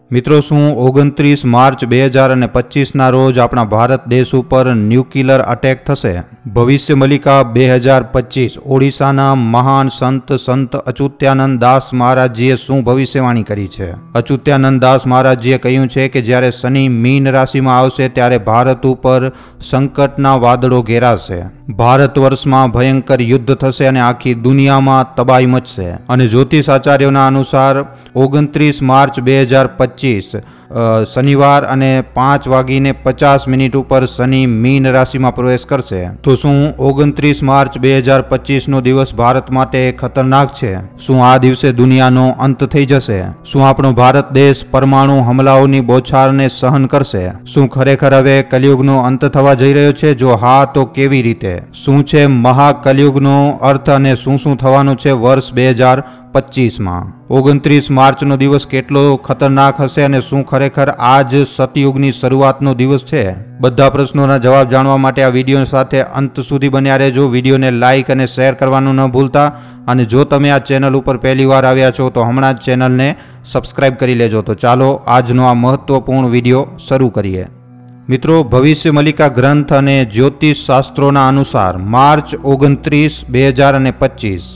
મિત્રો શું 29 માર્ચ 2025 રોજ આપણા ભારત દેશ ઉપર ન્યુક્લિયર અટેક થશે? ભવિષ્ય મલિકા 2025 ઓડિશાના મહાન સંત અચ્યુતાનંદ દાસ મહારાજજીએ શું ભવિષ્યવાણી કરી છે? અચ્યુતાનંદ દાસ મહારાજજીએ કહ્યું છે કે જ્યારે શનિ મીન રાશિમાં આવશે ત્યારે ભારત ઉપર સંકટના વાદળો ઘેરાશે, ભારત વર્ષમાં ભયંકર યુદ્ધ થશે અને આખી દુનિયામાં તબાહી મચશે. અને જ્યોતિષ આચાર્યોના અનુસાર 29 માર્ચ 2025 શનિવાર અને 5:50 ઉપર શનિ મીન રાશિમાં પ્રવેશ કરશે. તો શું 29 માર્ચ 2025 દિવસ ભારત માટે ખતરનાક છે? શું આ દિવસે દુનિયાનો અંત થઈ જશે? શું આપણો ભારત દેશ પરમાણુ હુમલાઓની બોછારને સહન કરશે? શું ખરેખર હવે કલિયુગનો અંત થવા જઈ રહ્યો છે? જો હા, તો કેવી રીતે? શું છે મહાકલિયુગનો અર્થ અને શું શું થવાનું છે વર્ષ 2025માં? 29 માર્ચનો દિવસ કેટલો ખતરનાક હશે અને શું ખરેખર આજ સતયુગની શરૂઆતનો દિવસ છે? બધા પ્રશ્નોના જવાબ જાણવા માટે આ વિડીયો સાથે અંત સુધી બન્યા રહેજો. વિડીયોને લાઇક અને શેર કરવાનું ન ભૂલતા. અને જો તમે આ ચેનલ ઉપર પહેલી વાર આવ્યા છો તો હમણાં જ ચેનલને સબસ્ક્રાઇબ કરી લેજો. તો ચાલો આજનો આ મહત્વપૂર્ણ વિડીયો શરૂ કરીએ. મિત્રો, ભવિષ્ય મલિકા ગ્રંથ અને જ્યોતિષ શાસ્ત્રોના અનુસાર માર્ચ 29, 2025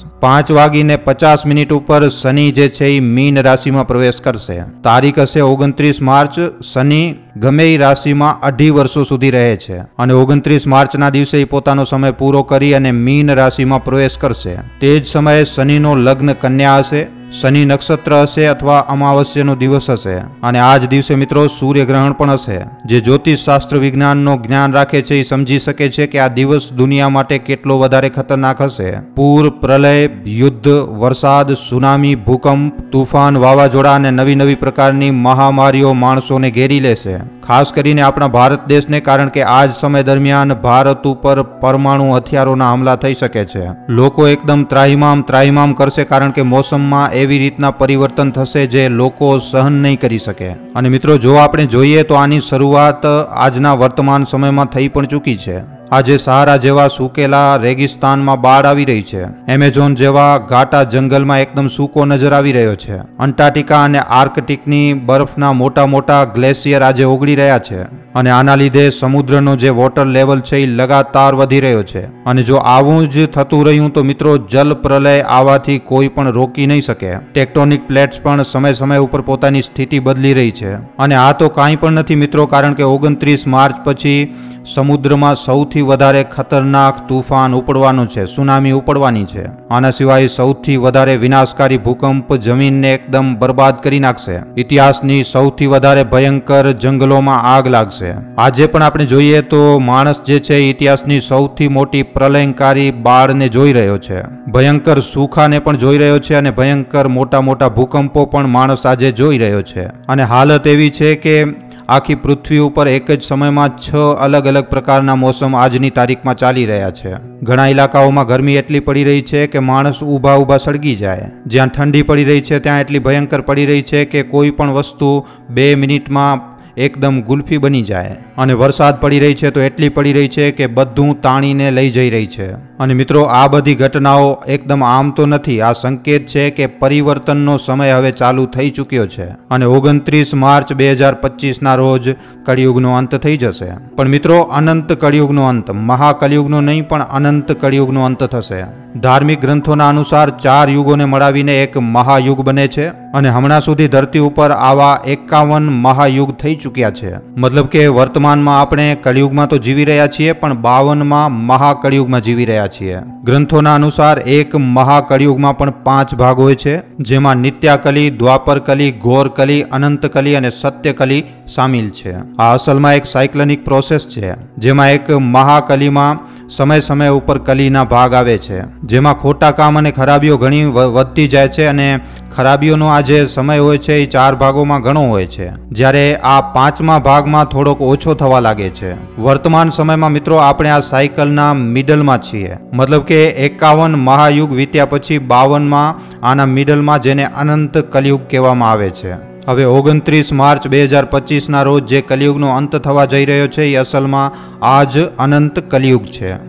5:50 ઉપર શનિ જે છે એ મીન રાશિમાં પ્રવેશ કરશે. તારીખ હશે 29 માર્ચ. શનિ ગમે એ રાશિમાં 2.5 વર્ષો સુધી રહે છે અને 29 માર્ચના દિવસે એ પોતાનો સમય પૂરો કરી અને મીન રાશિમાં પ્રવેશ કરશે. તે જ સમયે શનિનો લગ્ન કન્યા હશે, શનિ નક્ષત્ર હશે અથવા અમાવસ્યાનો દિવસ હશે અને આ જ દિવસે મિત્રો સૂર્યગ્રહણ પણ હશે. જે જ્યોતિષ શાસ્ત્ર વિજ્ઞાનનો જ્ઞાન રાખે છે એ સમજી શકે છે કે આ દિવસ દુનિયા માટે કેટલો વધારે ખતરનાક હશે. પૂર, પ્રલય, યુદ્ધ, વરસાદ, સુનામી, ભૂકંપ, તુફાન, વાવાઝોડા અને નવી પ્રકારની મહામારીઓ માણસોને ઘેરી લેશે. ખાસ કરીને આપણા ભારત દેશને, કારણ કે આ જ સમય દરમિયાન ભારત ઉપર પરમાણુ હથિયારોના હુમલા થઈ શકે છે. લોકો એકદમ ત્રાહિમામ કરશે કારણ કે મોસમમાં એવી રીતના પરિવર્તન થશે જે લોકો સહન નહીં કરી શકે. અને મિત્રો, જો આપણે જોઈએ તો આની શરૂઆત આજના વર્તમાન સમયમાં થઈ પણ ચૂકી છે. આજે સહારા જેવા સૂકેલા રેગિસ્તાનમાં બાઢ આવી રહી છે. એમેઝોન જેવા ઘાટા જંગલમાં એકદમ સૂકો નજર આવી રહ્યો છે. અંટાર્કટિકા અને આર્કટિકની બરફના મોટા ગ્લેશિયર આજે ઓગળી રહ્યા છે અને આના લીધે સમુદ્રનો જે વોટર લેવલ છે એ લગાતાર વધી રહ્યો છે. અને જો આવું જ થતું રહ્યું તો મિત્રો જલ પ્રલય આવવાથી કોઈ પણ રોકી નહીં શકે. ટેક્ટોનિક પ્લેટ્સ પણ સમય ઉપર પોતાની સ્થિતિ બદલી રહી છે. અને આ તો કાંઈ પણ નથી મિત્રો, કારણ કે 29 માર્ચ પછી સમુદ્રમાં સૌથી વધારે ખતરનાક તુફાન ઉપડવાનું છે, સુનામી ઉપડવાની છે. આના સિવાય સૌથી વધારે વિનાશકારી ભૂકંપ જમીનને એકદમ બરબાદ કરી નાખશે. ઇતિહાસની સૌથી વધારે ભયંકર જંગલોમાં આગ લાગશે. આજે પણ આપણે જોઈએ તો માણસ જે છે ઇતિહાસની સૌથી મોટી પ્રલયંકારી બાળને જોઈ રહ્યો છે. ભયંકર સુખાને પણ જોઈ રહ્યો છે અને ભયંકર મોટા ભૂકંપો પણ માણસ આજે જોઈ રહ્યો છે. અને હાલત એવી છે કે આખી પૃથ્વી ઉપર એક જ સમયમાં 6 અલગ પ્રકારના મોસમ આજની તારીખમાં ચાલી રહ્યા છે. ઘણા ઇલાકાઓમાં ગરમી એટલી પડી રહી છે કે માણસ ઊભા સળગી જાય. જ્યાં ઠંડી પડી રહી છે ત્યાં એટલી ભયંકર પડી રહી છે કે કોઈ પણ વસ્તુ 2 મિનિટમાં એકદમ ગુલ્ફી બની જાય. અને વરસાદ પડી રહી છે તો એટલી પડી રહી છે કે બધું તાણીને લઈ જઈ રહી છે. અને મિત્રો, આ બધી ઘટનાઓ એકદમ આમ તો નથી. આ સંકેત છે કે પરિવર્તનનો સમય હવે ચાલુ થઈ ચૂક્યો છે અને 29 માર્ચ 2025 રોજ કળિયુગનો અંત થઈ જશે. પણ મિત્રો, અનંત કળિયુગનો અંત, મહાકલિયુગનો નહીં પણ અનંત કળિયુગનો અંત થશે. ધાર્મિક ગ્રંથોના અનુસાર 4 યુગોને મળાવીને એક મહાયુગ બને છે અને હમણાં સુધી ધરતી ઉપર આવા 51 મહાયુગ થઈ ચૂક્યા છે. મતલબ કે વર્તમાનમાં આપણે કળિયુગમાં તો જીવી રહ્યા છીએ પણ 52માં મહાકળિયુગમાં જીવી રહ્યા છીએ. ગ્રંથોના અનુસાર એક મહાકળિયુગમાં પણ 5 ભાગ હોય છે, જેમાં નિત્યાકલી, દ્વાપરકલી, ઘોરકલી, અનંતકલી અને સત્યકલી સામેલ છે. આ અસલમાં એક સાયક્લિક પ્રોસેસ છે, જેમાં એક મહાકલીમાં સમય ઉપર કલીના ભાગ આવે છે, જેમાં ખોટા કામ અને ખરાબીઓ ઘણી વધતી જાય છે અને ખરાબીઓનો આ જે સમય હોય છે એ 4 ભાગોમાં ઘણો હોય છે, જ્યારે આ 5મા ભાગમાં થોડોક ઓછો થવા લાગે છે. વર્તમાન સમયમાં મિત્રો આપણે આ સાયકલના મિડલમાં છીએ. મતલબ કે 51 મહાયુગ વીત્યા પછી 52માં આના મિડલમાં, જેને અનંત કલિયુગ કહેવામાં આવે છે. હવે 29 માર્ચ 2025 રોજ જે કલિયુગનો અંત થવા જઈ રહ્યો છે એ અસલમાં આજ અનંત કલિયુગ છે.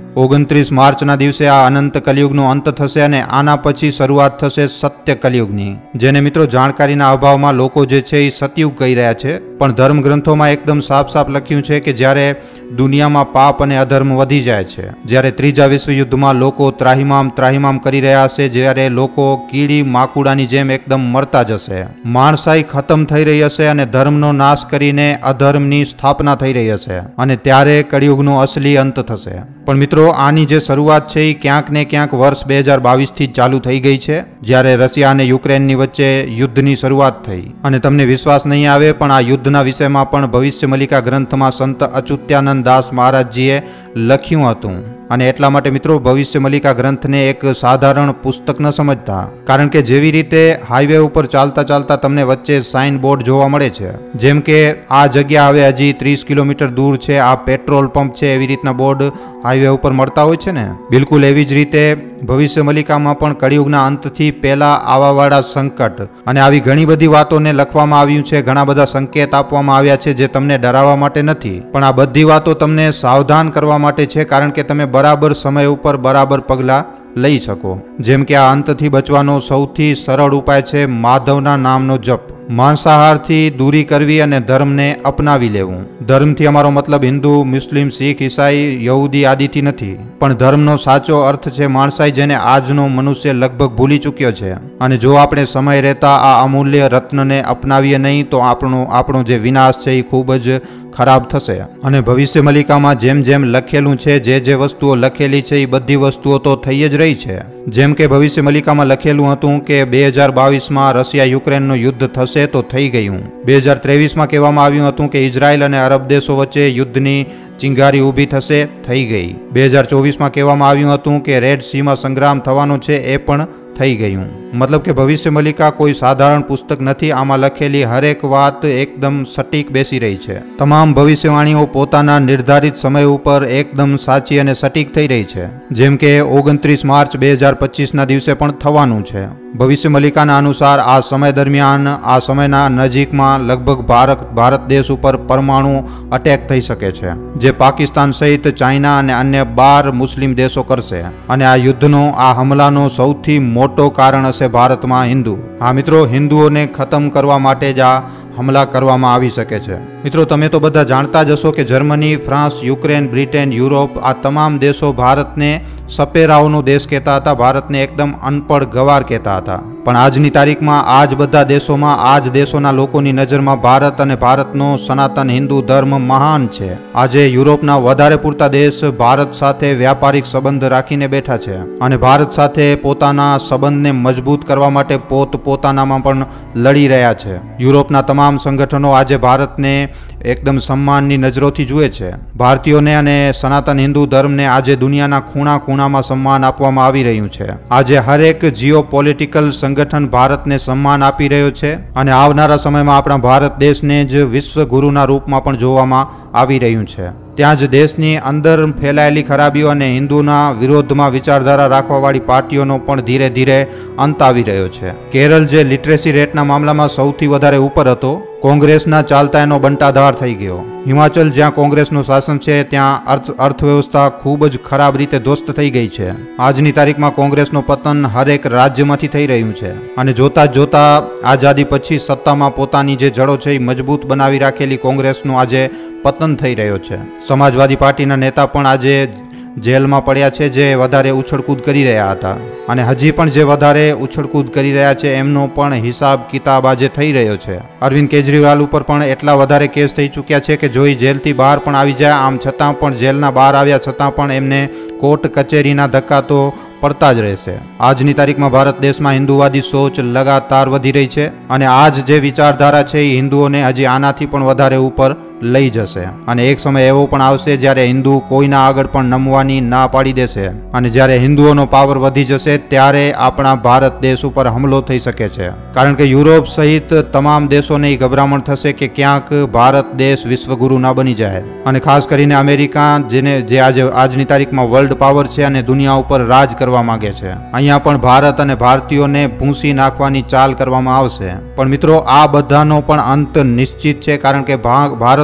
29 માર્ચના દિવસે આ અનંત કલિયુગનો અંત થશે અને આના પછી શરૂઆત થશે સત્ય કલિયુગની, જેને મિત્રો જાણકારીના અભાવમાં લોકો જે છે એ સતયુગ કહી રહ્યા છે, પણ ધર્મ ગ્રંથોમાં એકદમ સાફ સાફ લખ્યું છે કે જ્યારે દુનિયામાં પાપ અને અધર્મ વધી જાય છે, જ્યારે ત્રીજા વિશ્વયુદ્ધમાં લોકો ત્રાહિમામ કરી રહ્યા હશે, જ્યારે લોકો કીડી માકુડાની જેમ એકદમ મરતા જશે, માણસાઈ ખતમ થઈ રહી હશે અને ધર્મનો નાશ કરીને અધર્મની સ્થાપના થઈ રહી હશે, અને ત્યારે કળિયુગનો અસલી અંત થશે. પણ મિત્રો આની જે શરૂઆત છે એ ક્યાંક ને ક્યાંક વર્ષ 2022 થી ચાલુ થઈ ગઈ છે, જ્યારે રશિયા અને યુક્રેનની વચ્ચે યુદ્ધની શરૂઆત થઈ. અને તમને વિશ્વાસ નહીં આવે પણ આ યુદ્ધના વિષયમાં પણ ભવિષ્ય મલિકા ગ્રંથમાં સંત અચ્યુતાનંદ દાસ મહારાજજીએ લખ્યું હતું. અને એટલા માટે મિત્રો ભવિષ્ય મલિકા ગ્રંથને એક સાધારણ પુસ્તક ન સમજતા, કારણ કે જેવી રીતે હાઈવે ઉપર ચાલતા ચાલતા તમને વચ્ચે સાઇન બોર્ડ જોવા મળે છે, જેમ કે આ જગ્યા હવે હજી 30 કિલોમીટર દૂર છે, આ પેટ્રોલ પંપ છે, એવી રીતના બોર્ડ હાઈવે ઉપર મળતા હોય છે ને, બિલકુલ એવી જ રીતે ભવિષ્ય મલિકામાં પણ કળિયુગના અંતથી પહેલા આવાવાળા સંકટ અને આવી ઘણી બધી વાતોને લખવામાં આવ્યું છે, ઘણા બધા સંકેત આપવામાં આવ્યા છે જે તમને ડરાવવા માટે નથી, પણ આ બધી વાતો તમને સાવધાન કરવા માટે છે, કારણ કે તમે બરાબર સમય ઉપર બરાબર પગલાં લઈ શકો. જેમ કે આ અંતથી બચવાનો સૌથી સરળ ઉપાય છે માધવના નામનો જપ, માંસાહારથી દૂરી કરવી અને ધર્મને અપનાવી લેવું. ધર્મથી અમારો મતલબ હિન્દુ, મુસ્લિમ, શીખ, ઈસાઈ, યહૂદી આદિથી નથી, પણ ધર્મનો સાચો અર્થ છે માણસાઈ, જેને આજનો મનુષ્ય લગભગ ભૂલી ચૂક્યો છે. અને જો આપણે સમય રહેતા આ અમૂલ્ય રત્નને અપનાવીએ નહીં તો આપણો જે વિનાશ છે એ ખૂબ જ ખરાબ થશે. અને ભવિષ્ય મલિકામાં જેમ જેમ લખેલું છે, જે વસ્તુઓ લખેલી છે એ બધી વસ્તુઓ તો થઈ જ રહી છે. જેમ કે ભવિષ્ય મલિકામાં લખેલું હતું કે 2022માં રશિયા યુક્રેનનું યુદ્ધ થશે તો થઈ ગયું. 2023માં કહેવામાં આવ્યું હતું કે ઇઝરાયલ અને અરબ દેશો વચ્ચે યુદ્ધની ચિંગારી ઊભી થશે, થઈ ગઈ. 2024માં કહેવામાં આવ્યું હતું કે રેડ સીમાં સંગ્રામ થવાનો છે, એ પણ થઈ ગયું. મતલબ કે ભવિષ્ય મલિકા કોઈ સાધારણ પુસ્તક નથી, આમાં લખેલી હરેક વાત એકદમ સટીક બેસી રહી છે. તમામ ભવિષ્યવાણીઓ પોતાના નિર્ધારિત સમય ઉપર એકદમ સાચી અને સટીક થઈ રહી છે, જેમ કે 29 માર્ચ 2025ના દિવસે પણ થવાનું છે. ભવિષ્ય મલિકાના અનુસાર આ સમય દરમિયાન, આ સમયના નજીકમાં લગભગ ભારત દેશ ઉપર પરમાણુ અટેક થઈ શકે છે, જે પાકિસ્તાન સહિત ચાઇના અને અન્ય 12 મુસ્લિમ દેશો કરશે. અને આ યુદ્ધનો, આ હમલાનો સૌથી મોટો કારણ હશે ભારતમાં હિન્દુ. હા મિત્રો, હિન્દુઓને ખતમ કરવા માટે જ આ હમલા કરવામાં આવી શકે છે. મિત્રો તમે તો બધા જાણતા જ હશો કે Germany, France, Ukraine, Britain, Europe આ તમામ દેશો ભારતને સપેરાઓનો દેશ કહેતા હતા, ભારતને એકદમ અનપઢ ગવાર કહેતા હતા. પણ આજની તારીખમાં આ જ બધા દેશોમાં, આ જ દેશોના લોકોની નજરમાં ભારત અને ભારતનો સનાતન હિન્દુ ધર્મ મહાન છે. આજે યુરોપના વધારે પૂરતા દેશ ભારત સાથે વ્યાપારિક સંબંધ રાખીને બેઠા છે અને ભારત સાથે પોતાના સંબંધને મજબૂત કરવા માટે પોતાનામાં પણ લડી રહ્યા છે. યુરોપના તમામ સંગઠનો આજે ભારતને એકદમ સન્માનની નજરોથી જુએ છે. ભારતીયોને અને સનાતન હિન્દુ ધર્મને આજે દુનિયાના ખૂણામાં સન્માન આપવામાં આવી રહ્યું છે. આજે હરેક જીઓપોલિટિકલ સંગઠન ભારતને સન્માન આપી રહ્યો છે અને આવનારા સમયમાં આપણા ભારત દેશને જ વિશ્વગુરુના રૂપમાં પણ જોવામાં આવી રહ્યું છે. ત્યાં જ દેશની અંદર ફેલાયેલી ખરાબીઓ અને હિન્દુના વિરોધમાં વિચારધારા રાખવાવાળી પાર્ટીઓનો પણ ધીરે ધીરે અંત આવી રહ્યો છે. કેરળ જે લિટરેસી રેટના મામલામાં સૌથી વધારે ઉપર હતો, કોંગ્રેસના ચાલતા એનો બંટાધાર થઈ ગયો. હિમાચલ જ્યાં કોંગ્રેસનું શાસન છે ત્યાં અર્થવ્યવસ્થા ખૂબ જ ખરાબ રીતે ધ્વસ્ત થઈ ગઈ છે. આજની તારીખમાં કોંગ્રેસનું પતન હરેક રાજ્યમાંથી થઈ રહ્યું છે અને જોતા જોતા આઝાદી પછી સત્તામાં પોતાની જે જડો છે એ મજબૂત બનાવી રાખેલી કોંગ્રેસનું આજે પતન થઈ રહ્યો છે. સમાજવાદી પાર્ટીના નેતા પણ આજે જેલમાં પડ્યા છે, જે વધારે ઉછળકૂદ કરી રહ્યા હતા અને હજી પણ જે વધારે ઉછળકૂદ કરી રહ્યા છે એમનો પણ હિસાબ કિતાબ આજે થઈ રહ્યો છે. અરવિંદ કેજરીવાલ ઉપર પણ એટલા વધારે કેસ થઈ ચૂક્યા છે કે જો એ જેલથી બહાર પણ આવી જાય, આમ છતાં પણ જેલના બહાર આવ્યા છતાં પણ એમને કોર્ટ કચેરીના ધક્કા તો પડતા જ રહેશે. આજની તારીખમાં ભારત દેશમાં હિન્દુવાદી સોચ લગાતાર વધી રહી છે અને આજ જે વિચારધારા છે એ હિન્દુઓને હજી આનાથી પણ વધારે ઉપર લઈ જશે અને એક સમય એવો પણ આવશે જ્યારે હિન્દુ કોઈના આગળ પણ નમવાની ના પાડી દેશે અને જ્યારે હિન્દુઓનો પાવર વધી જશે ત્યારે આપણા ભારત દેશ ઉપર હમલો થઈ શકે છે. કારણ કે યુરોપ સહિત તમામ દેશોને એ ગભરામણ થશે કે ક્યાંક ભારત દેશ વિશ્વગુરુ ના બની જાય અને ખાસ કરીને અમેરિકા, જે આજની તારીખમાં વર્લ્ડ પાવર છે અને દુનિયા ઉપર રાજ કરવા માંગે છે, અહીંયા પણ ભારત અને ભારતીયોને ભૂંસી નાખવાની ચાલ કરવામાં આવશે. પણ મિત્રો આ બધાનો પણ અંત નિશ્ચિત છે, કારણ કે ભારત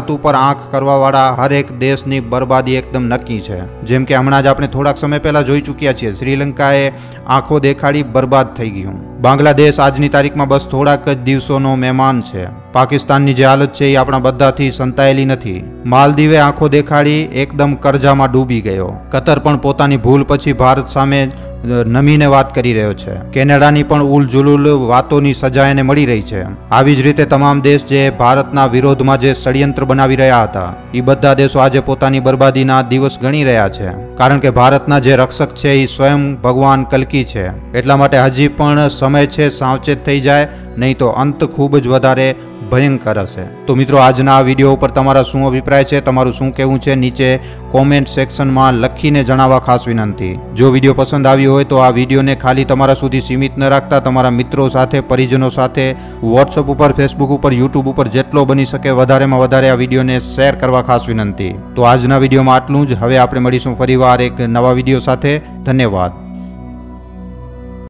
ભારત ઉપર આંખ કરવાવાળા હરેક દેશની બરબાદી એકદમ નક્કી છે. જેમ કે હમણાં જ આપણે થોડાક સમય પહેલા જોઈ ચૂક્યા છીએ, શ્રીલંકાએ આંખો દેખાડી બરબાદ થઈ ગયું. બાંગ્લાદેશ આજની તારીખમાં બસ થોડાક જ દિવસોનો મહેમાન છે. પાકિસ્તાનની જે હાલત છે એ આપણા બધાથી સંતાયેલી નથી. માલદીવે આંખો દેખાડી એકદમ કરજામાં ડૂબી ગયો. કતર પણ પોતાની ભૂલ પછી ભારત સામે નમીને વાત કરી રહ્યો છે. કેનેડાની પણ ઉલઝુલુલ વાતોની સજા એને મળી રહી છે. આવી જ રીતે તમામ દેશ જે ભારતના વિરોધમાં જે ષડયંત્ર બનાવી રહ્યા હતા એ બધા દેશો આજે પોતાની બરબાદીના દિવસ ગણી રહ્યા છે. કારણ કે ભારતના જે રક્ષક છે એ સ્વયં ભગવાન કલ્કી છે. એટલા માટે હજી પણ સમય છે, સાવચેત થઈ જાય, નહીં તો અંત ખૂબ જ વધારે ભયંકર હશે. તો મિત્રો, આજના આ વિડીયો ઉપર તમારા શું અભિપ્રાય છે, તમારું શું કહેવું છે, નીચે કોમેન્ટ સેક્શનમાં લખીને જણાવવા ખાસ વિનંતી. જો વિડીયો પસંદ આવ્યો હોય તો આ વિડીયોને ખાલી તમારા સુધી સીમિત ન રાખતા તમારા મિત્રો સાથે, પરિજનો સાથે, વોટ્સઅપ ઉપર, ફેસબુક ઉપર, યુટ્યુબ ઉપર જેટલો બની શકે વધારેમાં વધારે આ વિડીયોને શેર કરવા ખાસ વિનંતી. તો આજના વિડીયોમાં આટલું જ. હવે આપણે મળીશું ફરીવાર એક નવા વિડીયો સાથે. ધન્યવાદ.